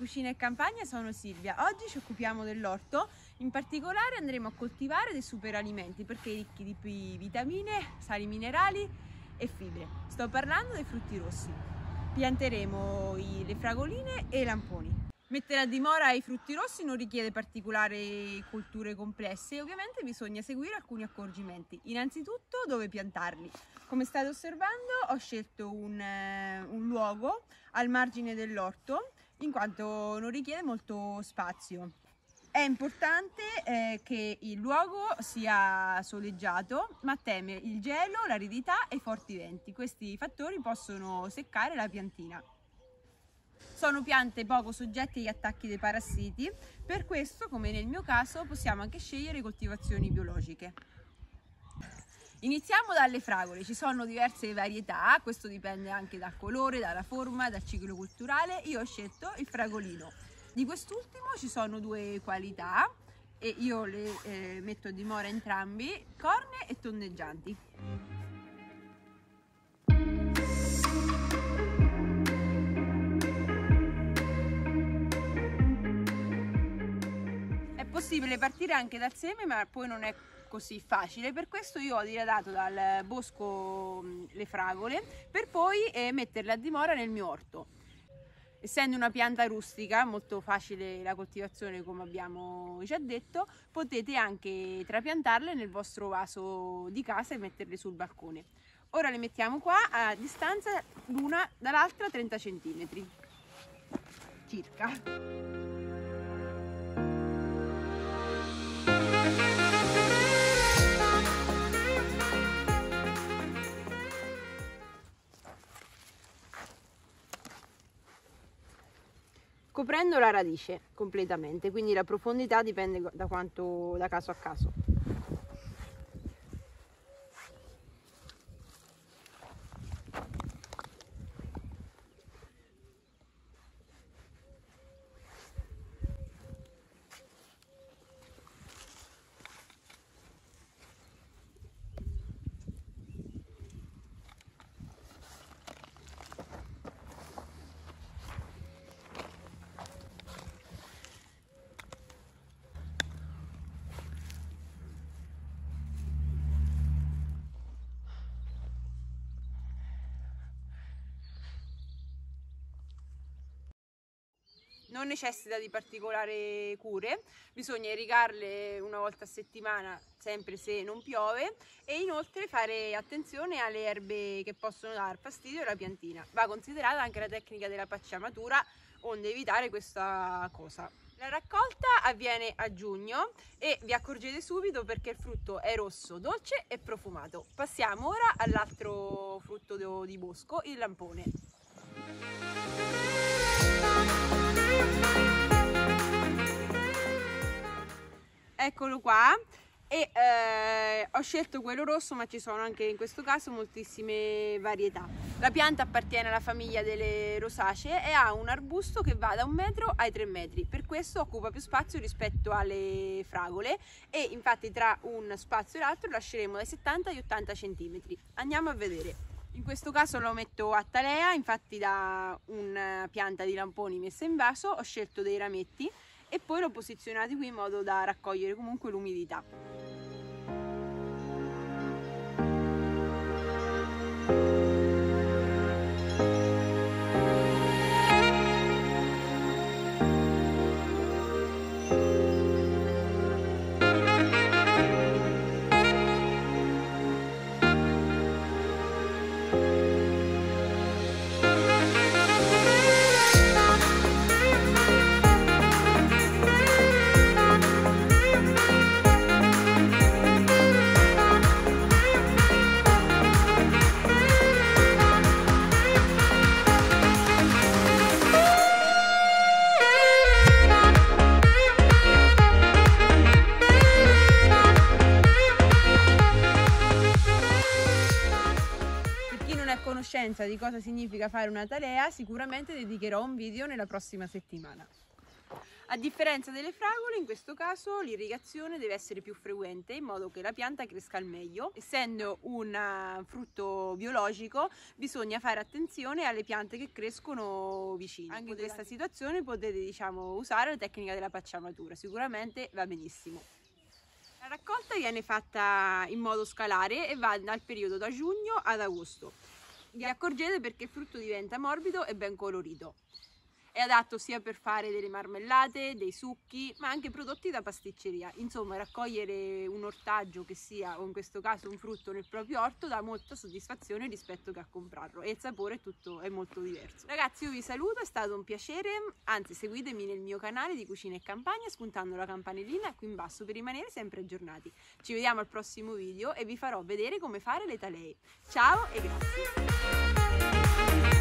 Cucina e Campagna, sono Silvia. Oggi ci occupiamo dell'orto, in particolare andremo a coltivare dei superalimenti perché ricchi di vitamine, sali minerali e fibre. Sto parlando dei frutti rossi. Pianteremo le fragoline e i lamponi. Mettere a dimora i frutti rossi non richiede particolari colture complesse e ovviamente bisogna seguire alcuni accorgimenti. Innanzitutto dove piantarli. Come state osservando ho scelto un luogo al margine dell'orto in quanto non richiede molto spazio. È importante che il luogo sia soleggiato, ma teme il gelo, l'aridità e i forti venti. Questi fattori possono seccare la piantina. Sono piante poco soggette agli attacchi dei parassiti, per questo, come nel mio caso, possiamo anche scegliere coltivazioni biologiche. Iniziamo dalle fragole, ci sono diverse varietà, questo dipende anche dal colore, dalla forma, dal ciclo culturale. Io ho scelto il fragolino. Di quest'ultimo ci sono due qualità e io le metto a dimora entrambi, corne e tondeggianti. È possibile partire anche dal seme, ma poi non è così facile, per questo io ho diradato dal bosco le fragole per poi metterle a dimora nel mio orto. Essendo una pianta rustica, molto facile la coltivazione come abbiamo già detto, potete anche trapiantarle nel vostro vaso di casa e metterle sul balcone. Ora le mettiamo qua a distanza l'una dall'altra 30 cm circa. Coprendo la radice completamente, quindi la profondità dipende da caso a caso. Non necessita di particolari cure, bisogna irrigarle una volta a settimana, sempre se non piove, e inoltre fare attenzione alle erbe che possono dar fastidio alla piantina. Va considerata anche la tecnica della pacciamatura, onde evitare questa cosa. La raccolta avviene a giugno e vi accorgete subito perché il frutto è rosso, dolce e profumato. Passiamo ora all'altro frutto di bosco, il lampone. Eccolo qua e ho scelto quello rosso, ma ci sono anche in questo caso moltissime varietà. La pianta appartiene alla famiglia delle rosacee e ha un arbusto che va da 1 metro ai 3 metri, per questo occupa più spazio rispetto alle fragole e infatti tra un spazio e l'altro lasceremo dai 70 agli 80 cm. Andiamo a vedere. In questo caso lo metto a talea, infatti da una pianta di lamponi messa in vaso ho scelto dei rametti e poi l'ho posizionati qui in modo da raccogliere comunque l'umidità. Conoscenza di cosa significa fare una talea, sicuramente dedicherò un video nella prossima settimana. A differenza delle fragole, in questo caso l'irrigazione deve essere più frequente in modo che la pianta cresca al meglio. Essendo un frutto biologico, bisogna fare attenzione alle piante che crescono vicino. Anche in questa situazione potete, usare la tecnica della pacciamatura, sicuramente va benissimo. La raccolta viene fatta in modo scalare e va dal periodo da giugno ad agosto. Vi accorgete perché il frutto diventa morbido e ben colorito. È adatto sia per fare delle marmellate, dei succhi, ma anche prodotti da pasticceria. Insomma, raccogliere un ortaggio che sia, o in questo caso un frutto nel proprio orto, dà molta soddisfazione rispetto che a comprarlo e il sapore è molto diverso. Ragazzi, io vi saluto, è stato un piacere, anzi seguitemi nel mio canale di Cucina e Campagna spuntando la campanellina qui in basso per rimanere sempre aggiornati. Ci vediamo al prossimo video e vi farò vedere come fare le talee. Ciao e grazie!